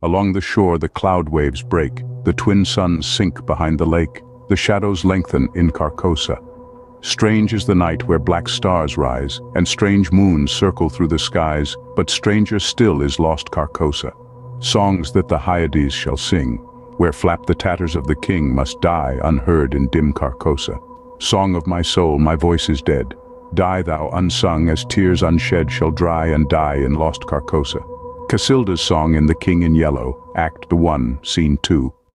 Along the shore the cloud waves break, the twin suns sink behind the lake, the shadows lengthen in Carcosa. Strange is the night where black stars rise, and strange moons circle through the skies, but stranger still is lost Carcosa. Songs that the Hyades shall sing, where flap the tatters of the king must die unheard in dim Carcosa. Song of my soul, my voice is dead. Die thou unsung as tears unshed shall dry and die in lost Carcosa. Cassilda's song in The King in Yellow, Act 1, Scene 2.